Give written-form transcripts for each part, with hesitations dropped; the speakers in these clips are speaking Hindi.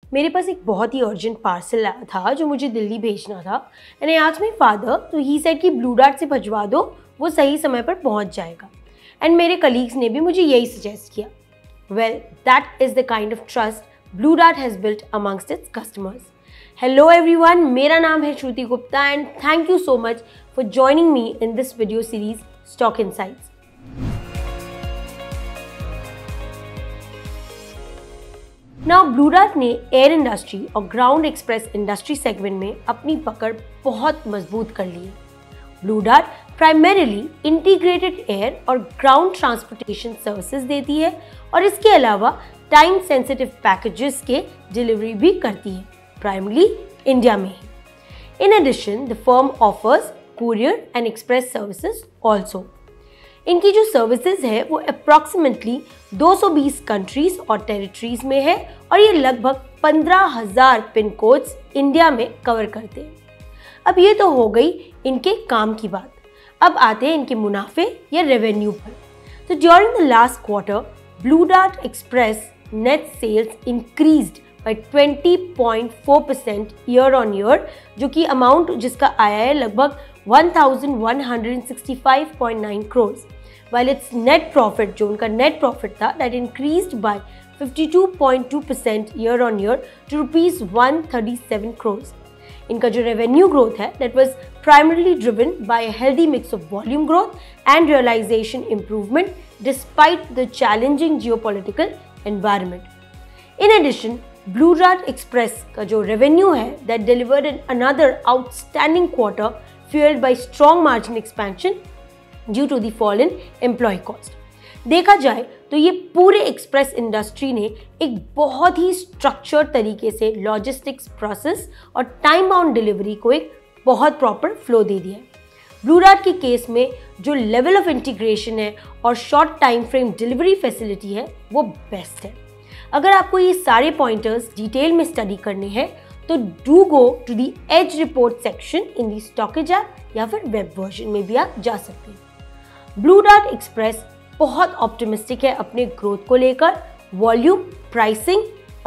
मेरे पास एक बहुत ही अर्जेंट पार्सल आया था जो मुझे दिल्ली भेजना था and I asked my father, तो ही सेड कि ब्लू डार्ट से भिजवा दो, वो सही समय पर पहुंच जाएगा। एंड मेरे कलीग्स ने भी मुझे यही सजेस्ट किया। Well, that is the kind of trust Blue Dart has built amongst its customers. Hello everyone, मेरा नाम है Shruti Gupta and thank you so much for joining me in this video series stock insights. Now Blue Dart ने एयर इंडस्ट्री और ग्राउंड एक्सप्रेस इंडस्ट्री सेगमेंट में अपनी पकड़ बहुत मजबूत कर ली है। Blue Dart primarily integrated air और ग्राउंड ट्रांसपोर्टेशन सर्विसेज देती है और इसके अलावा टाइम सेंसिटिव पैकेजेस के डिलीवरी भी करती है, प्राइमरीली इंडिया में ही। In addition, the firm offers courier and express services also. इनकी जो सर्विसेज है वो अप्रॉक्सीमेटली 220 कंट्रीज और टेरिटरीज में है और ये लगभग 15,000 पिन कोड्स इंडिया में कवर करते हैं। अब ये तो हो गई इनके काम की बात। अब आते हैं इनके मुनाफे या रेवेन्यू पर। तो during the last quarter, Blue Dart express net sales increased by 20.4% year on year, जो कि अमाउंट जिसका आया है लगभग 1165.9 crore, while its net profit, जो उनका नेट प्रॉफिट था, that increased by 52.2% year on year to rupees 137 crores. इनका जो रेवेन्यू ग्रोथ है that was primarily driven by a healthy mix of volume growth and realization improvement despite the challenging geopolitical environment. In addition, Blue Dart Express का जो रेवेन्यू है that delivered another outstanding quarter fueled by strong margin expansion due to the fall in employ cost. देखा जाए तो ये पूरे एक्सप्रेस इंडस्ट्री ने एक बहुत ही स्ट्रक्चर्ड तरीके से लॉजिस्टिक्स प्रोसेस और टाइम बाउंड डिलीवरी को एक बहुत प्रॉपर फ्लो दे दिया है। ब्लू डार्ट के केस में जो लेवल ऑफ इंटीग्रेशन है और short time frame delivery facility है वो बेस्ट है। अगर आपको ये सारे पॉइंटर्स डिटेल में स्टडी करने हैं तो do go to the Edge report section in the StockEdge app या फिर वेब वर्जन में भी आप जा सकते हैं। ब्लू डार्ट एक्सप्रेस बहुत ऑप्टिमिस्टिक है अपने ग्रोथ को लेकर, वॉल्यूम, प्राइसिंग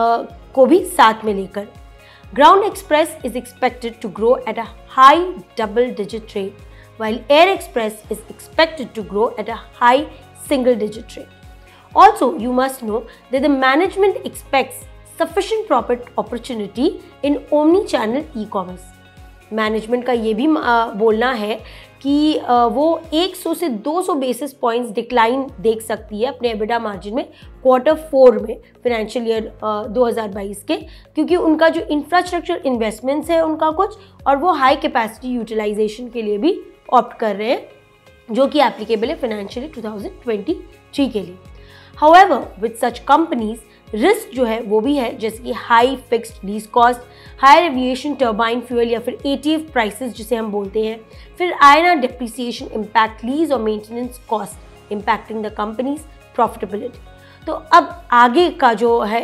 को भी साथ में लेकर। Ground express is expected to grow at a high double digit rate, while air express is expected to grow at a high single digit rate. Also, you must know that the management expects sufficient profit opportunity in omni-channel e-commerce. Management का ये भी बोलना है कि वो 100 से 200 बेसिस पॉइंट्स डिक्लाइन देख सकती है अपने एबिटा मार्जिन में क्वार्टर 4 में फाइनेंशियल ईयर 2022 के, क्योंकि उनका जो इंफ्रास्ट्रक्चर इन्वेस्टमेंट्स है उनका कुछ, और वो हाई कैपेसिटी यूटिलाइजेशन के लिए भी ऑप्ट कर रहे हैं, जो कि एप्लीकेबल है फाइनेंशियल ईयर 2023 के लिए। However, with such companies risk जो है वो भी है, जैसे कि high fixed lease cost, higher aviation turbine fuel या फिर एटीएफ प्राइसेस जिसे हम बोलते हैं, फिर आईएनआर डेप्रिसिएशन इम्पैक्ट लीज और maintenance cost impacting the companies profitability. तो अब आगे का जो है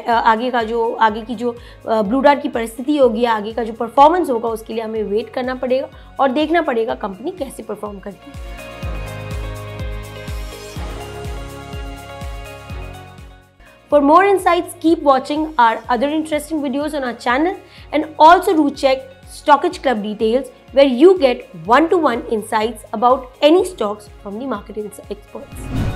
आगे की जो ब्लू डार्ट की परिस्थिति होगी, आगे का जो परफॉर्मेंस होगा, उसके लिए हमें वेट करना पड़ेगा और देखना पड़ेगा कंपनी कैसे परफॉर्म करती है। For more insights, keep watching our other interesting videos on our channel, and also do check Stockage Club details, where you get one-to-one insights about any stocks from the market experts.